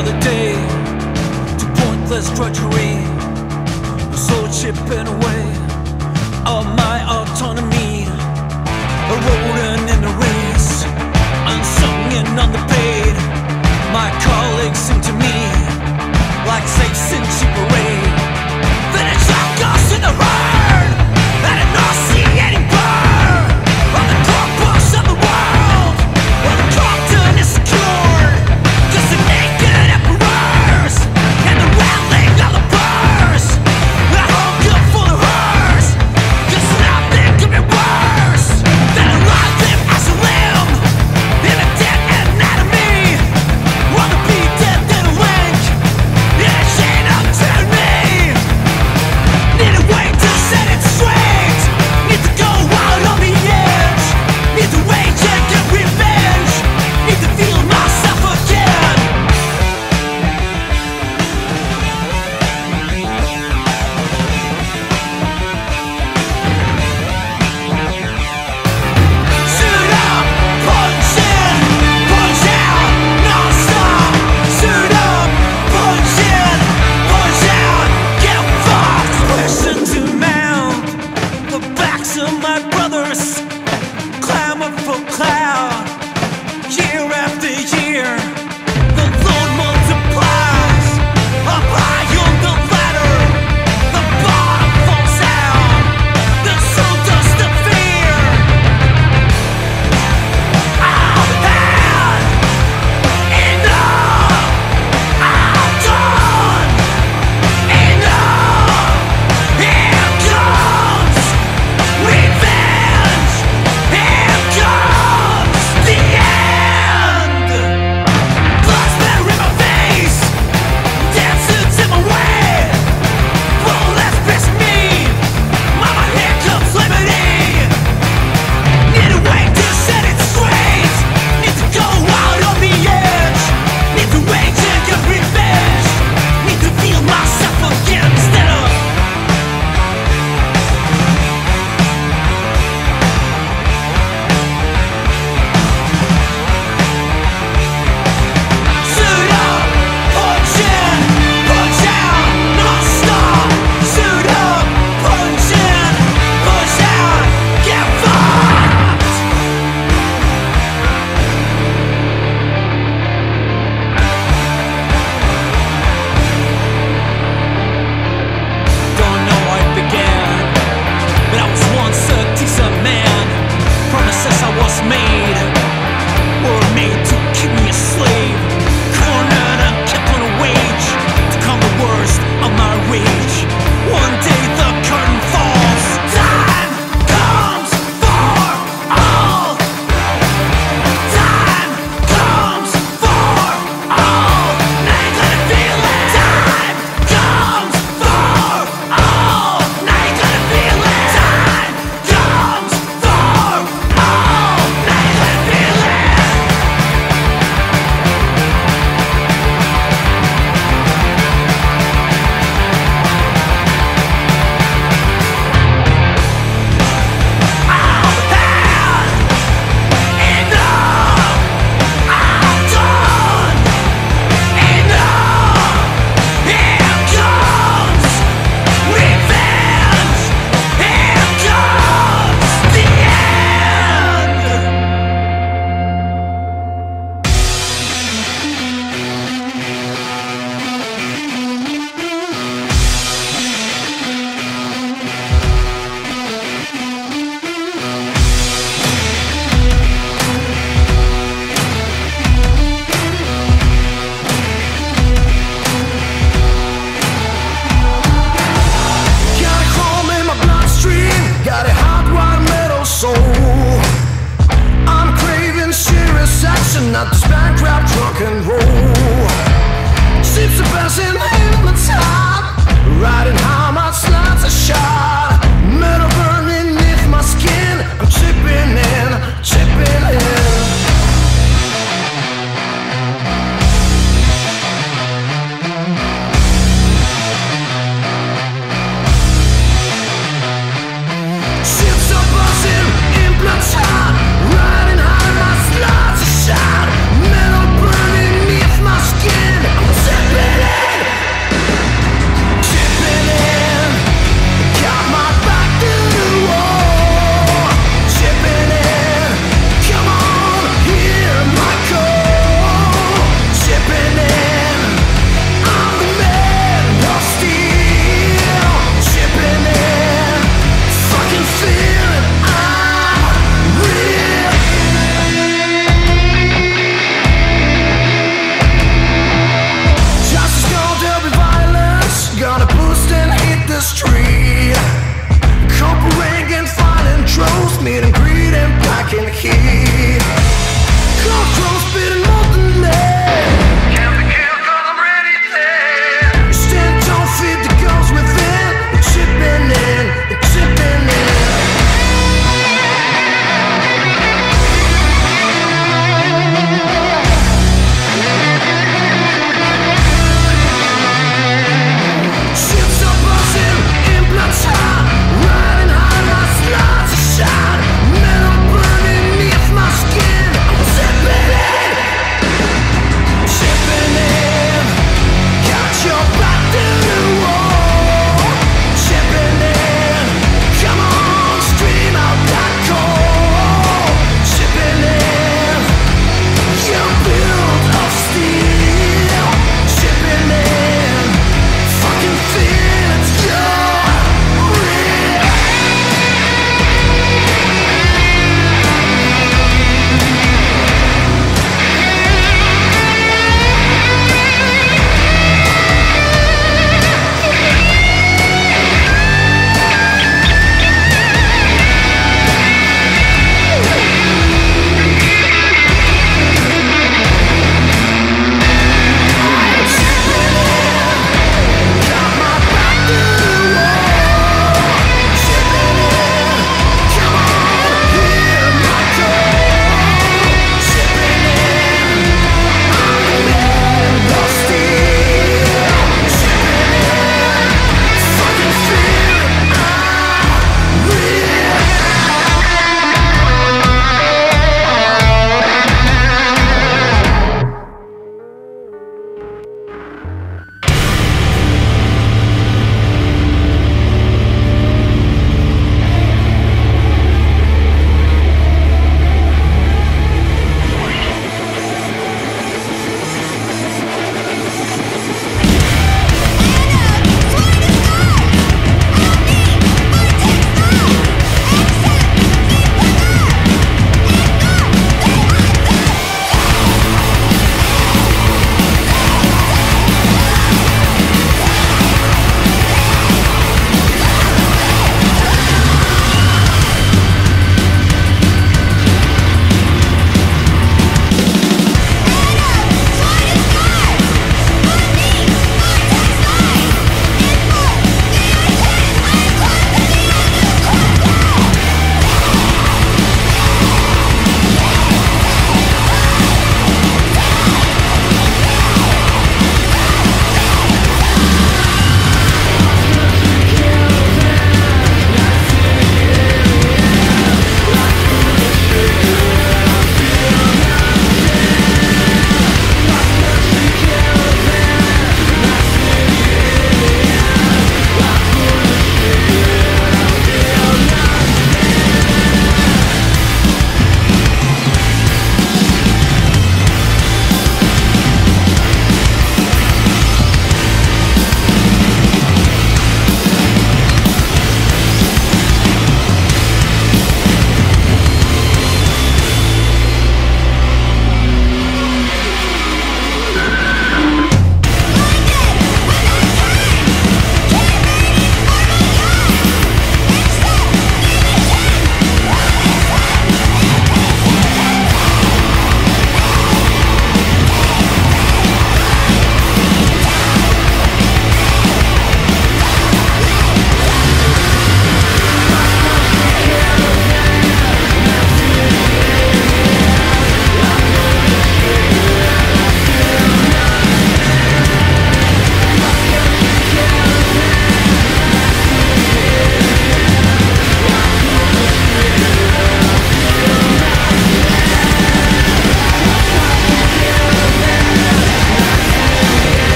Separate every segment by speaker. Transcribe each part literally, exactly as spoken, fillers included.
Speaker 1: another day to pointless drudgery. So chipping away of my autonomy, a rodent in the race, unsung and underpaid. My colleagues seem to me like slaves in cheap parade. Then it shot us in the herd, and I not see any burn on the corpus of the world, where the content is secured. Just the naked emperors and the rattling of the birds. I hunger for the hers, 'cause nothing could be worse than a live limb as a limb in a dead anatomy. Rather be dead than a link in a chain of tyranny. Need a way to set it straight. Need to go out on the edge. Need to rage and get revenge. Need to feel myself again. Suit up, punch in, punch out, non-stop. Suit up, punch in, punch out, get fucked. Listen to mount the backs of my brothers, clamor for cloud. Year after year, the load multiplies. Up high on the ladder, the bottom falls out. The soul does the fear. I've had enough. I've done enough. Here comes revenge. Here comes the end. Blood splatter in my face, dancing to my way. Whoa, that's pissed me. Mama, here comes liberty. Need a way to set it straight. Need to go out on the edge. Need to rage and get revenge. Need to feel myself again instead of suit up, punch in, punch out, non-stop. Suit up, punch in, punch out, get fucked. Don't know how it began, but I was once a decent man. Promises I was made were made to keep me a slave, cornered and kept on a wage to calm the worst of my rage. One day the curtain falls. Time comes for all. Time comes for all. Now you gotta feel it. Time comes for all. Now you gotta feel it. Time comes for all. Now you gotta feel it. I've had enough. I've done enough. Here comes revenge. Here comes the end.
Speaker 2: Got a chrome in my bloodstream, got a hot white metal soul. I'm craving serious action, not this bankrupt rock and roll. Ships are passing in the top, riding how my slots are shot. Metal burning beneath my skin, I'm chipping in, chipping in. Ships are buzzing in blood shot, riding high, my slots are shot. Metal burning beneath my skin, I'm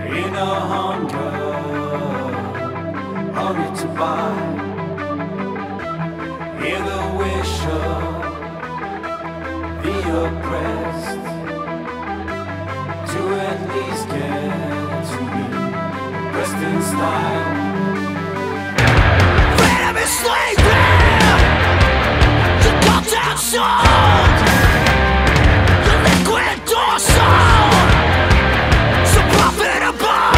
Speaker 1: in a hunger, hunger to buy. Hear the wish of the oppressed to at least get to me, pressed in style. Freedom is slavery, the goddamn soul, the liquid dorsal, so profitable.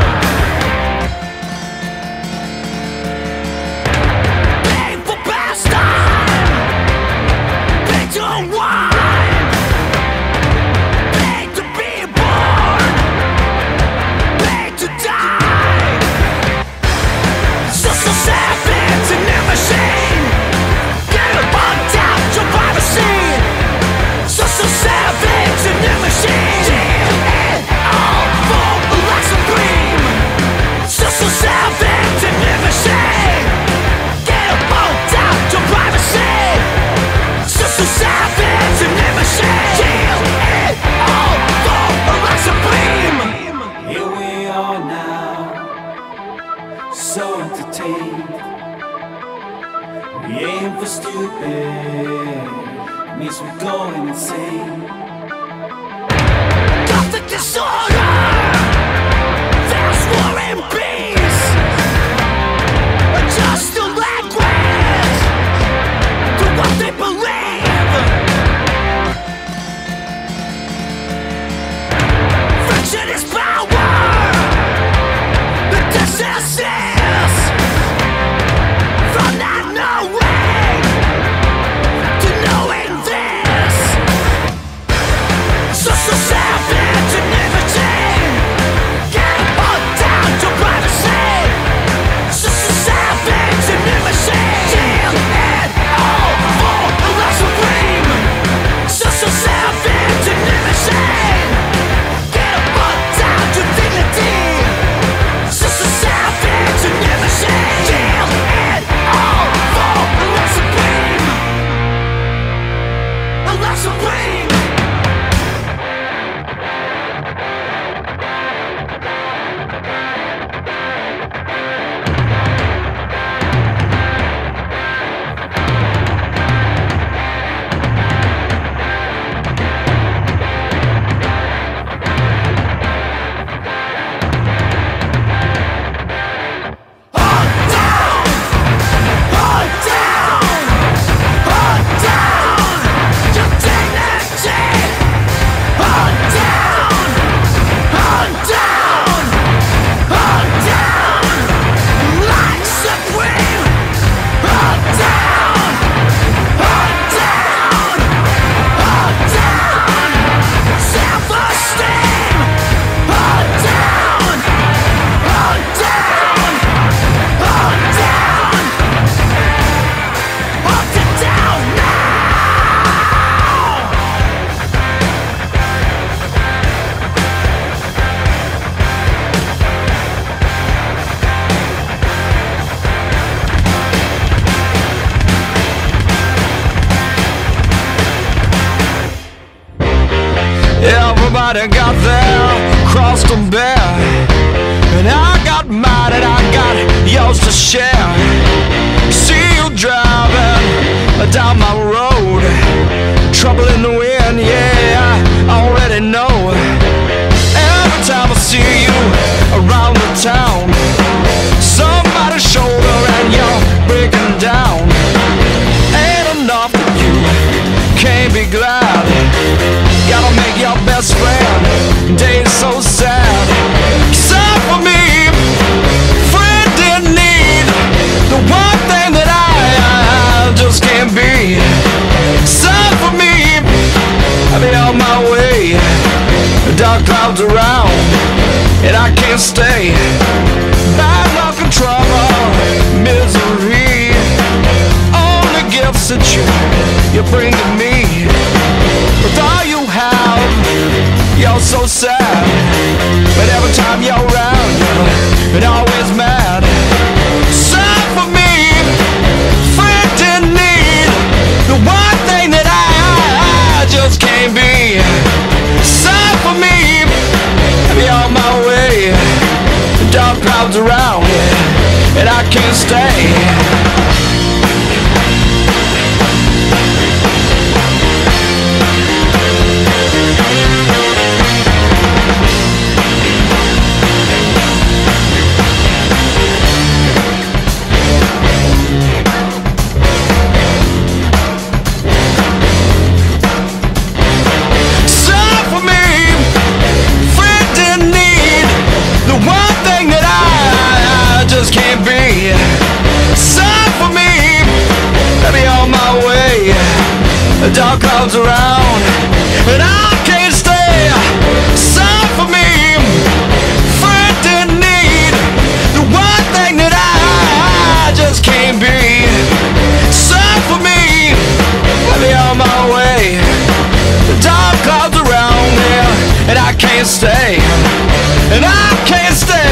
Speaker 1: Painful pastime, paid to wine, paid to be born, paid to die. Social savage in their machine, get a bugged out to privacy. Social savage in their machine, deal it all for the life supreme. Social savage in their machine, get a bugged out to privacy. Social savage in their machine, deal it all for the life supreme. Here we are now, so entertained. We aim for stupid, means we're going insane. Gothic disorder, there's war and peace. Adjust the language to what they believe. Friction is power, the diseases. From not knowing to knowing this. Social savage and libertine, get put down to privacy. Social savage and libertine, deal it all for the life supreme. Social savage and libertine, get put down to dignity. Social savage and libertine, deal it all for the life supreme. The life supreme. Hunt down, hunt down, hunt down your dignity. Hunt down, hunt down, hunt down like supreme. Hunt down, hunt down, hunt down self-esteem. Hunt down, hunt down, hunt down, hunt it down now.
Speaker 2: Everybody got their cross to bear, and I got mine and I got yours to share. See you driving down my road, trouble in the wind, yeah, I already know. Every time I see you around the town, somebody's shoulder and you're breaking down. Ain't enough that you can't be glad. Gotta make your best friend days so sad. Except for me, friend in need, the one thing that I, I just can't be. Except for me, I'll be on my way. Dark clouds around, and I can't stay. Bad luck and trouble, misery, only gifts that you, you bring to me. With all you have, you're so sad. But every time you're around, you're always mad. Sad for me, friend in need, the one thing that I, I just can't be. Sad for me, I'll be on my way. I can't stay. Dark clouds around, and I can't stay. Sign for me, friend in need. The one thing that I just can't be. Sign for me, let me on my way. The dark clouds around, yeah, and I can't stay, and I can't stay.